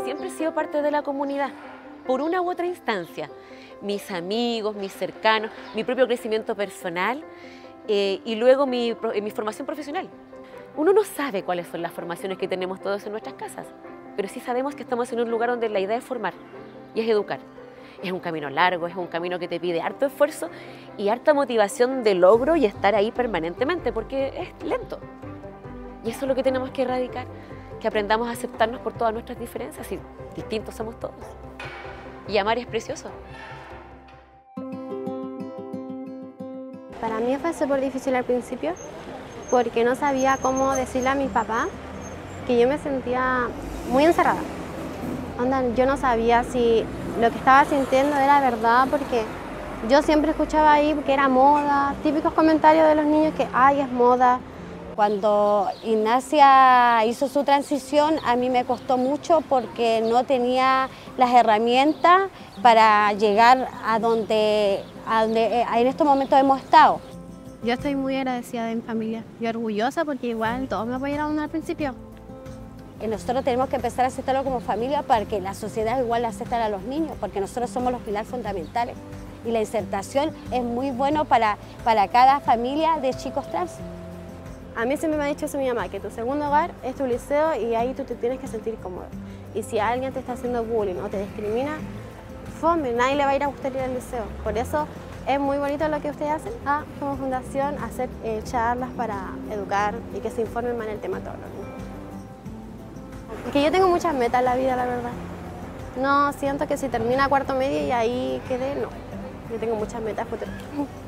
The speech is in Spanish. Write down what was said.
siempre he sido parte de la comunidad, por una u otra instancia. Mis amigos, mis cercanos, mi propio crecimiento personal y luego mi formación profesional. Uno no sabe cuáles son las formaciones que tenemos todos en nuestras casas, pero sí sabemos que estamos en un lugar donde la idea es formar y es educar. Es un camino largo, es un camino que te pide harto esfuerzo y harta motivación de logro y estar ahí permanentemente, porque es lento. Y eso es lo que tenemos que erradicar, que aprendamos a aceptarnos por todas nuestras diferencias y distintos somos todos. Y amar es precioso. Para mí fue súper difícil al principio porque no sabía cómo decirle a mi papá que yo me sentía muy encerrada. Onda, yo no sabía si lo que estaba sintiendo era verdad porque yo siempre escuchaba ahí que era moda, típicos comentarios de los niños que ay, es moda. Cuando Ignacia hizo su transición, a mí me costó mucho porque no tenía las herramientas para llegar a donde en estos momentos hemos estado. Yo estoy muy agradecida de mi familia y orgullosa porque igual todos me apoyaron al principio. Y nosotros tenemos que empezar a aceptarlo como familia para que la sociedad igual la acepte a los niños, porque nosotros somos los pilares fundamentales. Y la insertación es muy bueno para cada familia de chicos trans. A mí siempre me ha dicho eso mi mamá, que tu segundo hogar es tu liceo y ahí tú te tienes que sentir cómodo. Y si alguien te está haciendo bullying o te discrimina, fome, nadie le va a ir a gustar ir al liceo. Por eso es muy bonito lo que ustedes hacen como fundación, hacer charlas para educar y que se informen más en el tema todos los niños. Que yo tengo muchas metas en la vida, la verdad. No siento que si termina cuarto medio y ahí quedé, no. Yo tengo muchas metas futuras.